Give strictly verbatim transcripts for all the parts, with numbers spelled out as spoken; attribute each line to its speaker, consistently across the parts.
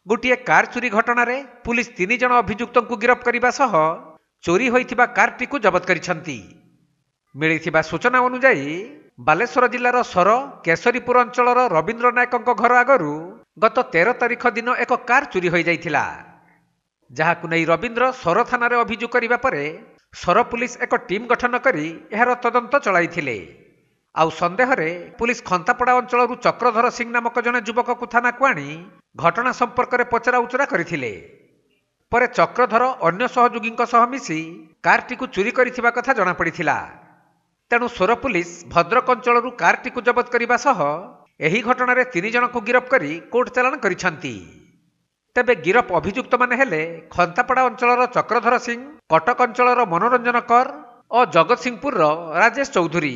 Speaker 1: गोटे कार चोरी घटना रे पुलिस तीन जन अभियुक्त को गिरफ्त करने सह चोरी होइथिबा कारटी को जबत करिसंती। मिलिथिबा सूचना अनुसार बालेश्वर जिलार सर केशरीपुर अंचलर रवींद्र नायक घर आगरू गत तेरह तारिख दिन एक कार चोरी हो जाइथिला, जहाकु नै रवींद्र सर थाना रे अभियोग करिबा परे सर पुलिस एक टीम गठन करी एहार तदंत चलाइथिले। आउ संदेह रे पुलिस खंतापड़ा अंचल चक्रधर सिंह नामक जने युवक को थाना को आनी घटना संपर्क में पचरा उचरा करथिले। परे चक्रधर अन्य सहयोगी सह मिसी कारटी को चोरी करिथिबा कथा जना पड़िथिला। तेणु सोर पुलिस भद्रक अंचल कारटी को जबत करने सह एही घटना रे तीन जन को गिरफ्त करी कोर्ट चालाण करिसंती। तेबे गिरफ अभियुक्त माने हेले खंतापड़ा अंचल चक्रधर सिंह, कटक अंचल मनोरंजन कर और जगत Singhpur Rajesh Chaudhary.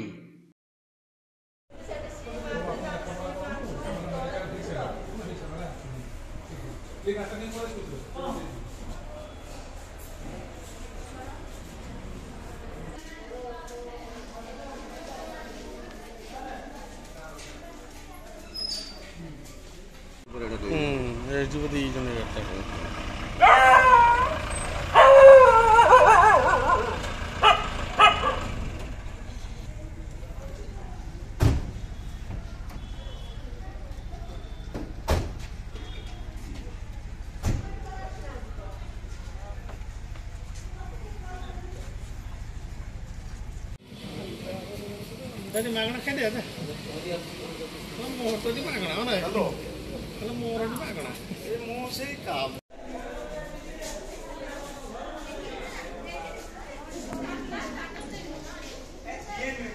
Speaker 2: Tadi makan kan dia dah. Kalau mau tadi makan mana? Kalau mau orang makan. Eh mau sih kam.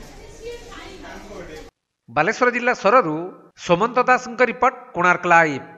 Speaker 1: Baleswar जिला सररू सोमंत दास रिपोर्ट कोणार्क लाइव।